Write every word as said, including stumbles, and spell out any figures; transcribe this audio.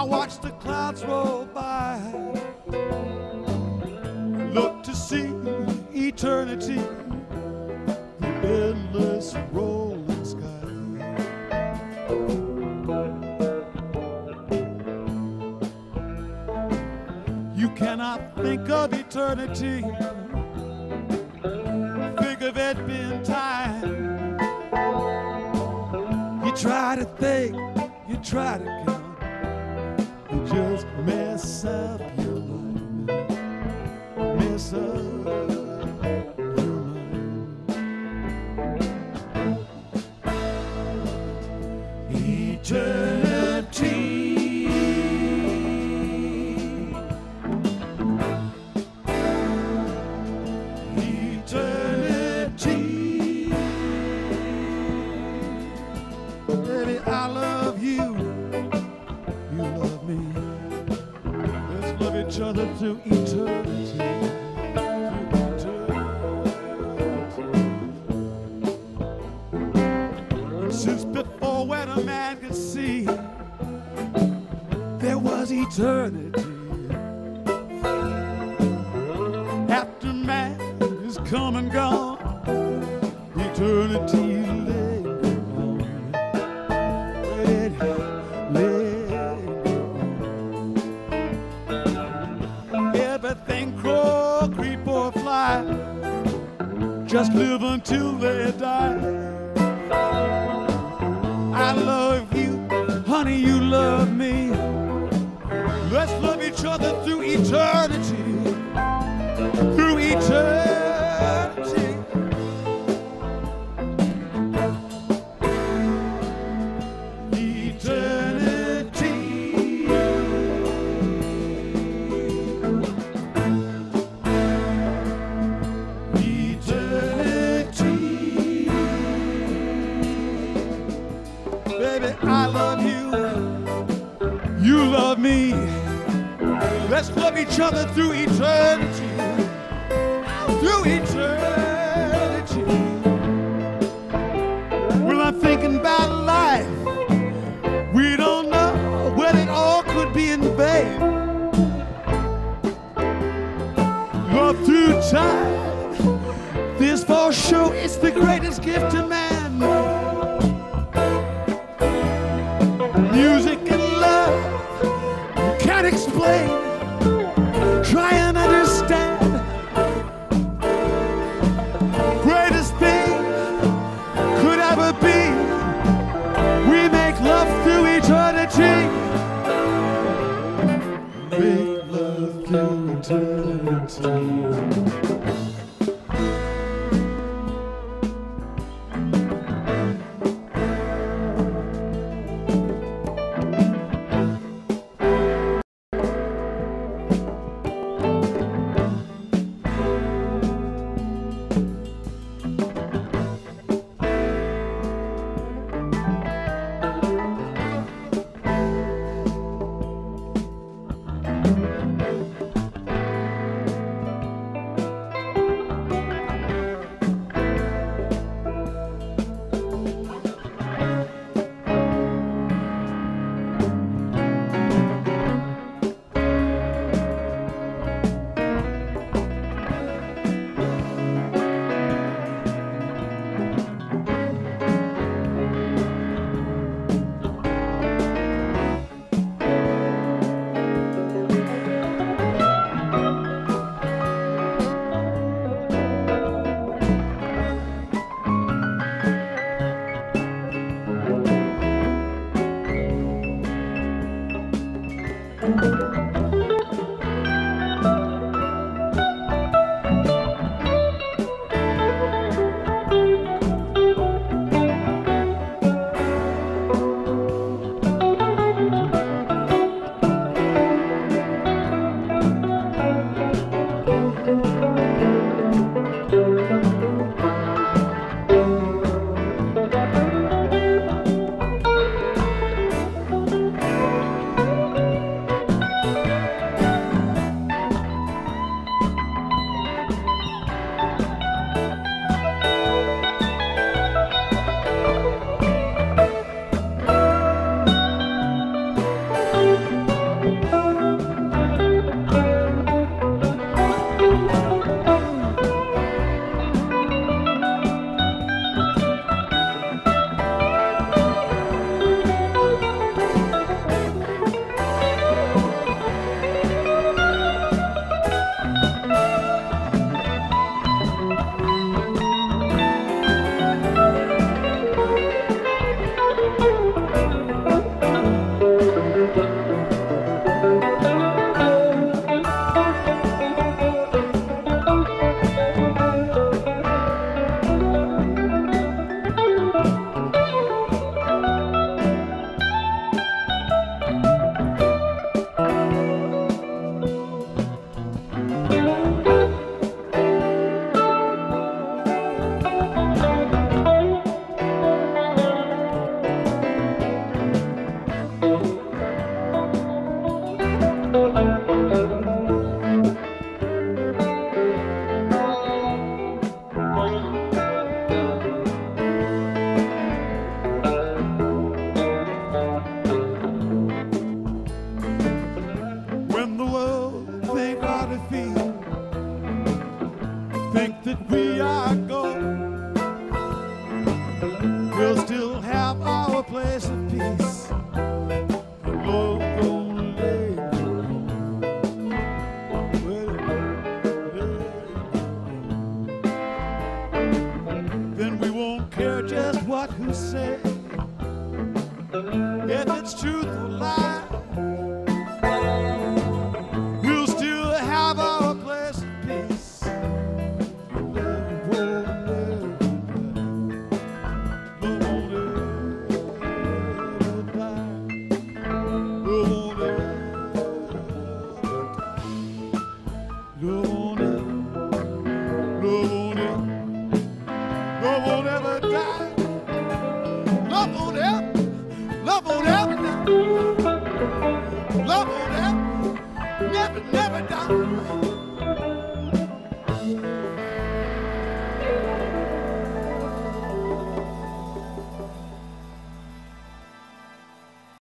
watch the clouds roll by, look to see eternity, the endless rolling sky. You cannot think of eternity, think of it being time. You try to think, you try to count, you just mess up your life, mess up your life. Eternity, eternity. Baby, I love you, you love me. Let's love each other through eternity, through eternity. Since before when a man could see, there was eternity. After man is come and gone, eternity just live until they die. I love you, honey, you love me. Let's love each other through eternity, through eternity. I love you, you love me. Let's love each other through eternity, through eternity. Well, I'm thinking about life. We don't know whether it all could be in vain. Love through time, this for sure is the greatest gift to man. Music and love, you can't explain. Try and understand. Greatest thing could ever be. We make love through eternity. Make love through eternity. When the world think our defeat, think that we are gone, we'll still have our place of peace. The Lord gonna lay it down. Well, lay it down. Then we won't care just what who say, if it's truth or lie. We'll still have our place of peace. Love won't ever die. Love won't ever die. Love won't ever die. Love won't ever, love won't ever die. Love won't ever, love won't ever die. Love won't ever, never, never.